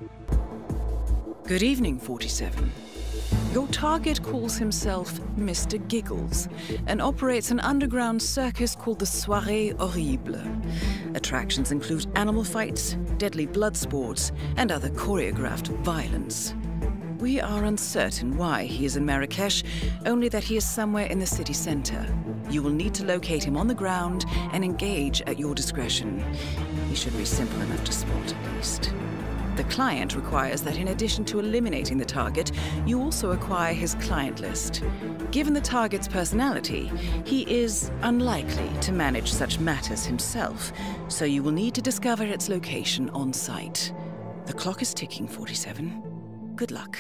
Good evening, 47. Your target calls himself Mr. Giggles and operates an underground circus called the Soirée Horrible. Attractions include animal fights, deadly blood sports, and other choreographed violence. We are uncertain why he is in Marrakesh, only that he is somewhere in the city center. You will need to locate him on the ground and engage at your discretion. He should be simple enough to spot at least. The client requires that in addition to eliminating the target, you also acquire his client list. Given the target's personality, he is unlikely to manage such matters himself, so you will need to discover its location on site. The clock is ticking, 47. Good luck.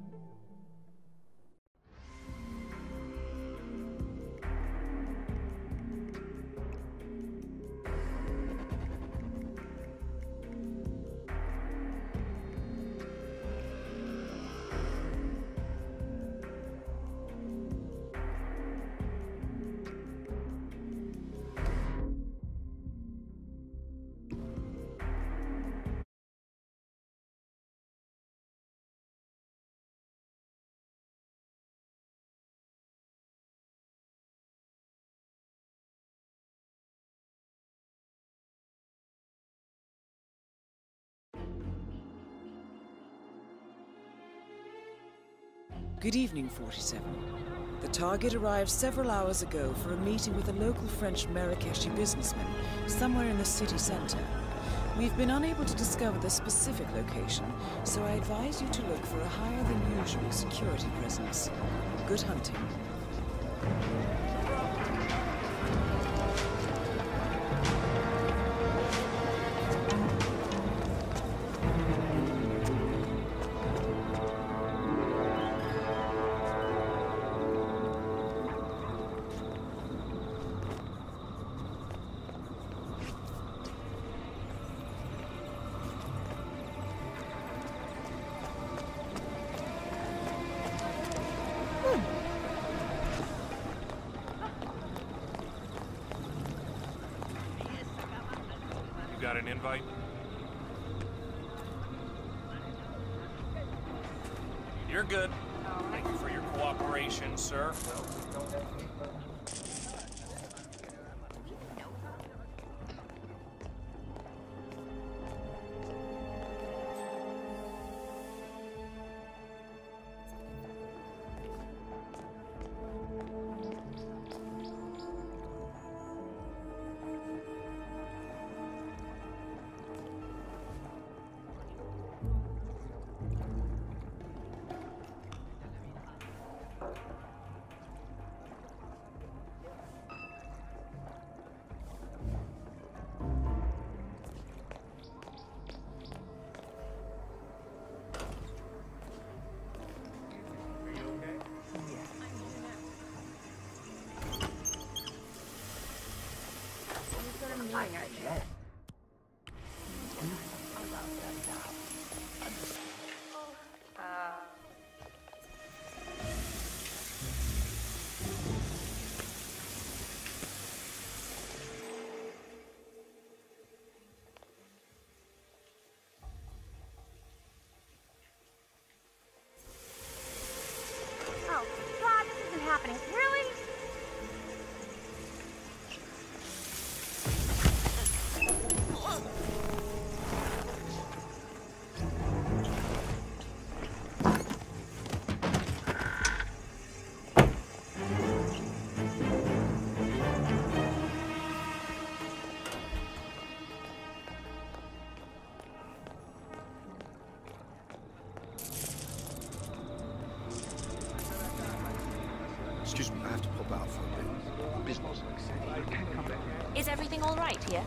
Good evening, 47. The target arrived several hours ago for a meeting with a local French Marrakeshi businessman somewhere in the city center. We've been unable to discover the specific location, so I advise you to look for a higher than usual security presence. Good hunting. Got an invite? You're good. Thank you for your cooperation, sir. Happening. Really? Excuse me, I have to pop out for a bit. Business. Is everything all right here?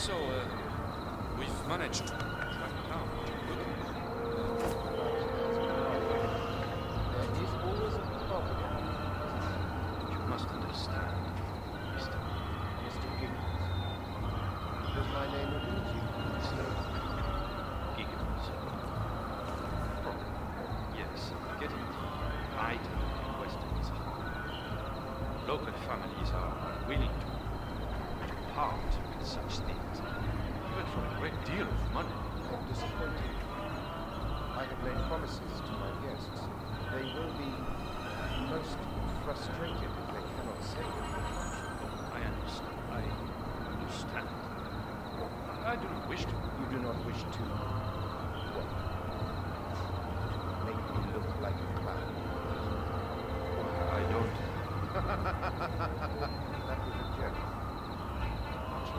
So, we've managed to track it down. There is always a problem. You must understand, Mr. Giggles. Does my name elude you? Mr. Giggles. Problem. Yes, getting the item requested is hard. Local families are unwilling to part with such things, even for a great deal of money. I'm disappointed. I have made promises to my guests. They will be most frustrated if they cannot save it. I understand. I understand. I do not wish to. You do not wish to... what? Make me look like a clown. I don't. That was a joke. Much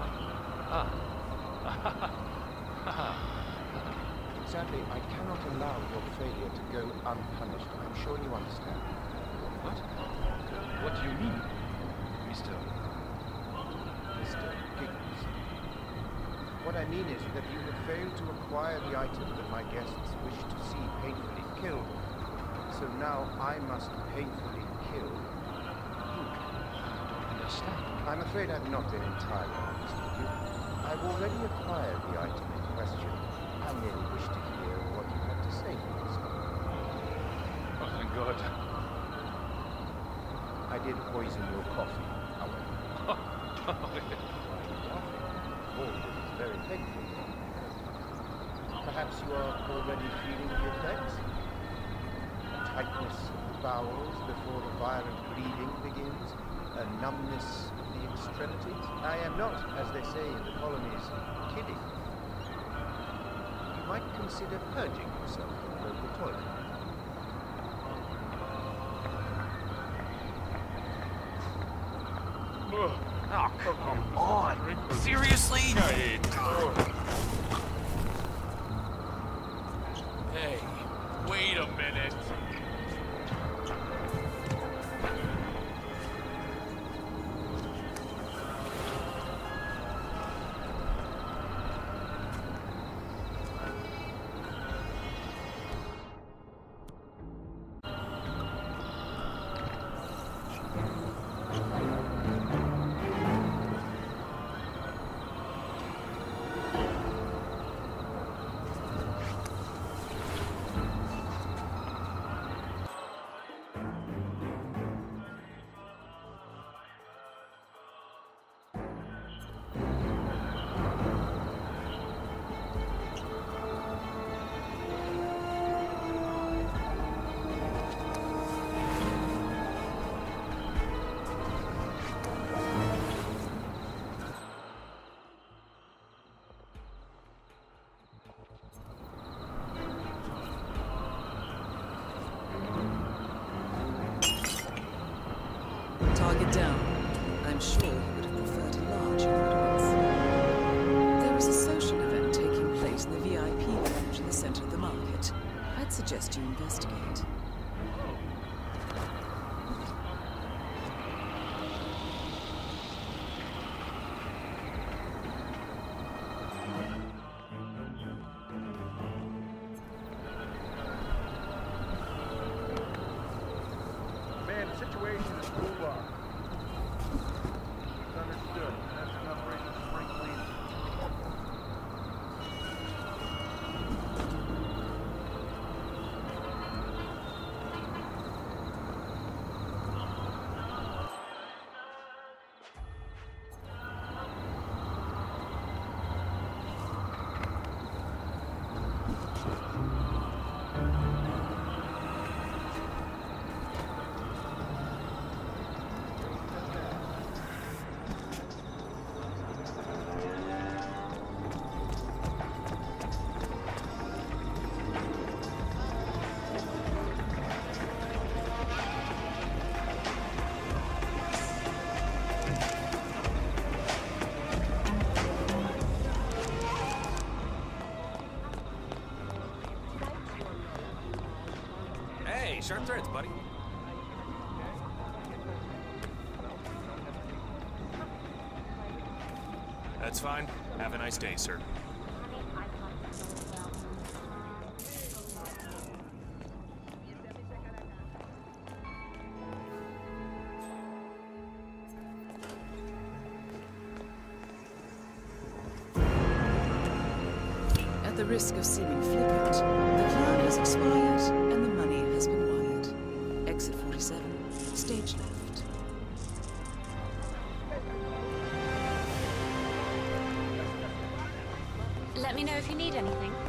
like. Sadly, I cannot allow your failure to go unpunished. I'm sure you understand. What? What do you mean, Mr. Giggles? What I mean is that you have failed to acquire the item that my guests wish to see painfully killed. So now I must painfully kill you. I don't understand. I'm afraid I've not been entirely honest with you. I've already acquired the item in question. I merely wish to hear what you have to say for yourself. Oh, thank God. I did poison your coffee, however. All that is very painful. Perhaps you are already feeling the effects? Tightness of the bowels before the violent bleeding begins? A numbness of the extremities? I am not, as they say in the colonies, kidding. You might consider purging yourself in the local toilet. Oh, come on! Seriously? Hey, wait a minute. Target down. I'm sure you would have preferred a larger audience. There is a social event taking place in the VIP lounge in the center of the market. I'd suggest you investigate. Man, the situation is cool off. It's understood. That's enough reason to spring cleaning. Hey, sharp threads, buddy. That's fine. Have a nice day, sir. At the risk of seeming flippant, the cloud has expired and the money has been wired. Exit 47, stage left. Let me know if you need anything.